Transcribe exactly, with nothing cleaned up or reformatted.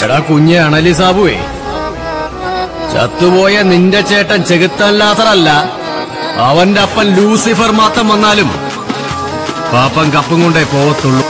എടാ കുഞ്ഞെ അണലി സാബുവേ, ചത്തുപോയ നിന്റെ ചേട്ടൻ ചെകുത്താൻലാത്തറല്ല, അവന്റെ അപ്പൻ ലൂസിഫർ മാത്രം വന്നാലും പാപ്പൻ കപ്പും കൊണ്ടേ പോവത്തുള്ളൂ.